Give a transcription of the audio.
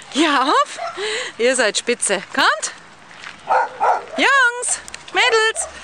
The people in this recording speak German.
Ja, auf. Ihr seid spitze. Kommt. Jungs, Mädels.